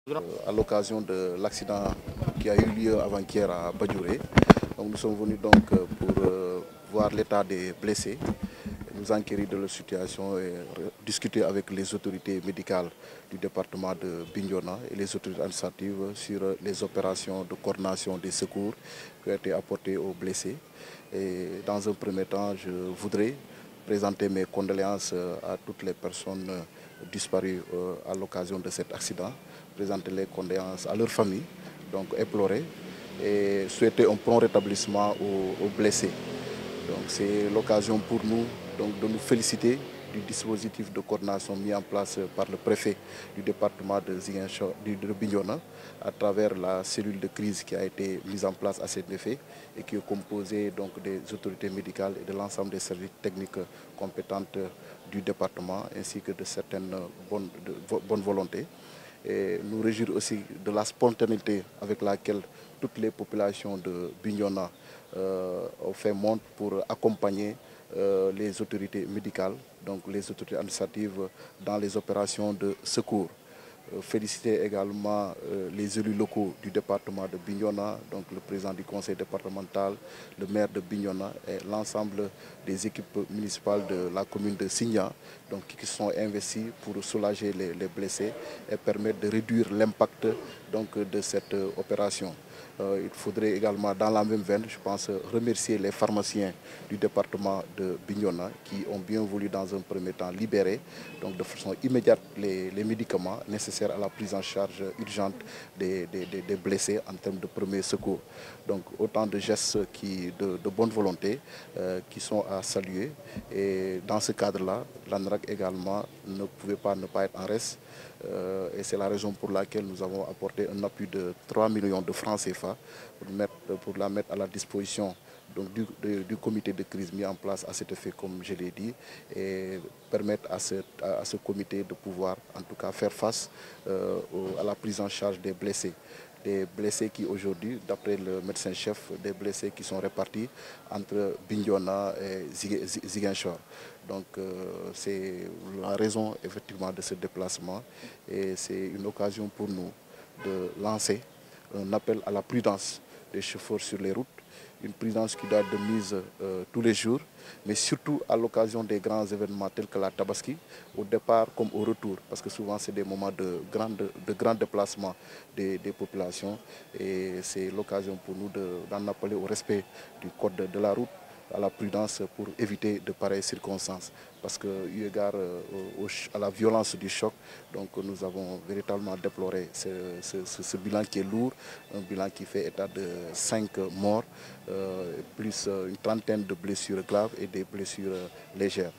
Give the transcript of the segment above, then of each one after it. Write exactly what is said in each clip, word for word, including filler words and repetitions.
À l'occasion de l'accident qui a eu lieu avant-hier à Badjouré. Donc nous sommes venus donc pour euh, voir l'état des blessés, nous enquérir de leur situation et discuter avec les autorités médicales du département de Bignona et les autorités administratives sur les opérations de coordination des secours qui ont été apportés aux blessés. Et dans un premier temps, je voudrais présenter mes condoléances à toutes les personnes disparues à l'occasion de cet accident, présenter les condoléances à leurs familles, donc éplorer et souhaiter un prompt rétablissement aux, aux blessés. Donc c'est l'occasion pour nous donc, de nous féliciter du dispositif de coordination mis en place par le préfet du département de Ziguinchor, de Bignona, à travers la cellule de crise qui a été mise en place à cet effet et qui est composée donc, des autorités médicales et de l'ensemble des services techniques compétentes du département, ainsi que de certaines bonnes, de, bonnes volontés. Et nous réjouir aussi de la spontanéité avec laquelle toutes les populations de Bignona euh, ont fait montre pour accompagner euh, les autorités médicales, donc les autorités administratives dans les opérations de secours. Euh, féliciter également euh, les élus locaux du département de Bignona, donc le président du conseil départemental, le maire de Bignona et l'ensemble des équipes municipales de la commune de Signa, donc qui sont investis pour soulager les, les blessés et permettre de réduire l'impact donc, de cette euh, opération. Euh, il faudrait également, dans la même veine, je pense, remercier les pharmaciens du département de Bignona qui ont bien voulu, dans un premier temps, libérer donc, de façon immédiate les, les médicaments nécessaires à la prise en charge urgente des, des, des blessés en termes de premier secours. Donc, autant de gestes qui, de, de bonne volonté euh, qui sont à saluer. Et dans ce cadre-là, l'ANRAC également ne pouvait pas ne pas être en reste. Euh, et c'est la raison pour laquelle nous avons apporté un appui de trois millions de francs C F A pour, mettre, pour la mettre à la disposition donc, du, du, du comité de crise mis en place à cet effet, comme je l'ai dit, et permettre à ce, à ce comité de pouvoir en tout cas faire face euh, à la prise en charge des blessés. Des blessés qui aujourd'hui, d'après le médecin-chef, des blessés qui sont répartis entre Bignona et Ziguinchor. Donc euh, c'est la raison effectivement de ce déplacement et c'est une occasion pour nous de lancer un appel à la prudence des chauffeurs sur les routes, une prudence qui doit être de mise euh, tous les jours, mais surtout à l'occasion des grands événements tels que la Tabaski, au départ comme au retour, parce que souvent c'est des moments de grand, de, de grand déplacement des, des populations et c'est l'occasion pour nous d'en appeler au respect du code de, de la route, à la prudence pour éviter de pareilles circonstances. Parce que, eu égard euh, au, à la violence du choc, donc nous avons véritablement déploré ce, ce, ce, ce bilan qui est lourd, un bilan qui fait état de cinq morts, euh, plus une trentaine de blessures graves et des blessures légères.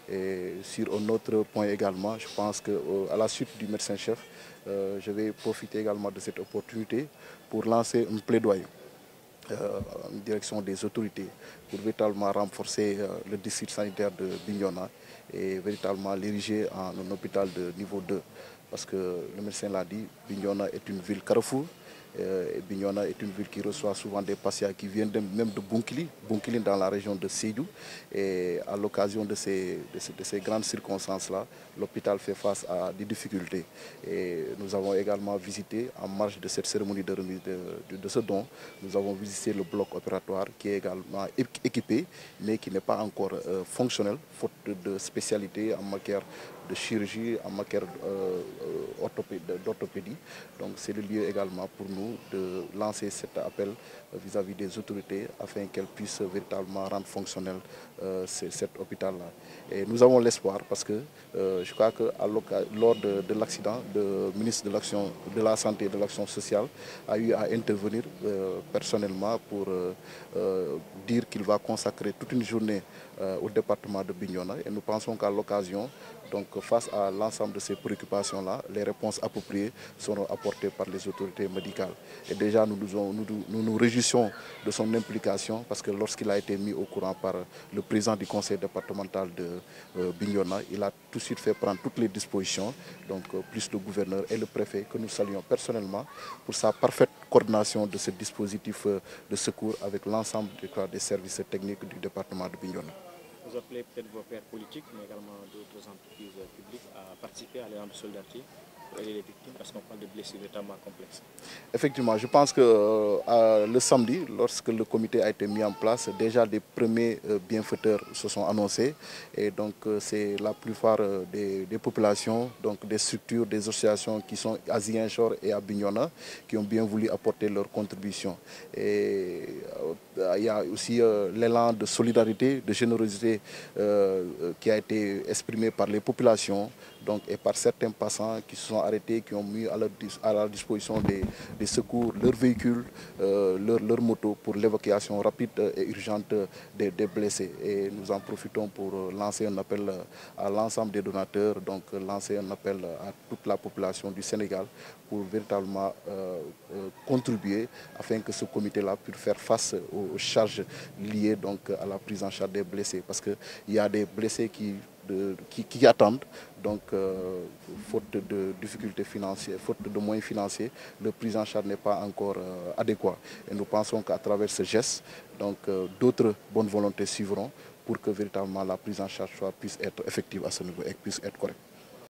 Et sur un autre point également, je pense qu'à la suite du médecin-chef, euh, je vais profiter également de cette opportunité pour lancer un plaidoyer Euh, en direction des autorités pour véritablement renforcer euh, le district sanitaire de Bignona et véritablement l'ériger en un hôpital de niveau deux. Parce que le médecin l'a dit, Bignona est une ville carrefour. Euh, et Bignona est une ville qui reçoit souvent des patients qui viennent de, même de Bunkili, Bunkili dans la région de Sédhiou. Et à l'occasion de ces, de ces, de ces grandes circonstances-là, l'hôpital fait face à des difficultés. Et nous avons également visité, en marge de cette cérémonie de remise de, de, de ce don, nous avons visité le bloc opératoire qui est également équipé, mais qui n'est pas encore euh, fonctionnel, faute de, de spécialité en matière de chirurgie, en matière euh, d'orthopédie. Donc c'est le lieu également pour nous de lancer cet appel vis-à-vis des autorités afin qu'elles puissent véritablement rendre fonctionnel euh, cet hôpital-là. Et nous avons l'espoir parce que euh, je crois que à lors de, de l'accident, le ministre de l'action, de la Santé et de l'Action sociale a eu à intervenir euh, personnellement pour euh, euh, dire qu'il va consacrer toute une journée euh, au département de Bignona. Et nous pensons qu'à l'occasion, donc face à l'ensemble de ces préoccupations-là, les réponses appropriées seront apportées par les autorités médicales. Et déjà, nous nous, nous, nous, nous réjouissons de son implication parce que lorsqu'il a été mis au courant par le président du conseil départemental de euh, Bignona, il a tout de suite fait prendre toutes les dispositions, donc euh, plus le gouverneur et le préfet que nous saluons personnellement pour sa parfaite coordination de ce dispositif euh, de secours avec l'ensemble des services techniques du département de Bignona. Vous appelez peut-être vos pairs politiques, mais également d'autres entreprises publiques à participer à l'élan de solidarité? pour aider les victimes parce qu'on parle de blessures notamment complexes. Effectivement, je pense que euh, le samedi, lorsque le comité a été mis en place, déjà des premiers euh, bienfaiteurs se sont annoncés. Et donc, euh, c'est la plupart euh, des, des populations, donc des structures, des associations qui sont à Ziguinchor et à Bignona, qui ont bien voulu apporter leur contribution. Et euh, il y a aussi euh, l'élan de solidarité, de générosité euh, qui a été exprimé par les populations, donc, et par certains passants qui se sont arrêtés, qui ont mis à, leur, à la disposition des, des secours leurs véhicules, euh, leurs leur motos pour l'évacuation rapide et urgente des, des blessés. Et nous en profitons pour lancer un appel à l'ensemble des donateurs, donc lancer un appel à toute la population du Sénégal pour véritablement euh, euh, contribuer afin que ce comité-là puisse faire face aux charges liées donc, à la prise en charge des blessés. Parce qu'il y a des blessés qui De, qui, qui attendent, donc euh, faute de difficultés financières, faute de moyens financiers, le prise en charge n'est pas encore euh, adéquat. Et nous pensons qu'à travers ce geste, donc euh, d'autres bonnes volontés suivront pour que véritablement la prise en charge soit, puisse être effective à ce niveau et puisse être correcte.